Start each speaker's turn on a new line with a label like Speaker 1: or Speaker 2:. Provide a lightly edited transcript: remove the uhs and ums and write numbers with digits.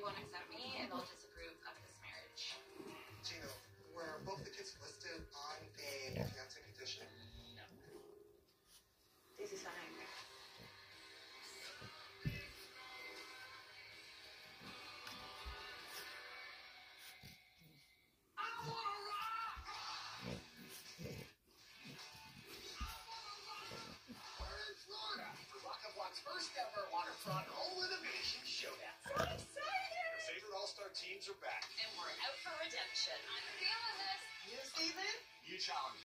Speaker 1: won't accept me and they'll disapprove of this marriage.
Speaker 2: Gino, were both the kids listed on a fiance petition?
Speaker 1: No. This is a nightmare.
Speaker 3: First ever waterfront home renovation showdown.
Speaker 1: So excited!
Speaker 3: Your favorite all-star teams are back.
Speaker 1: And we're out for redemption. I'm feeling this.
Speaker 3: You, Steven? You challenge.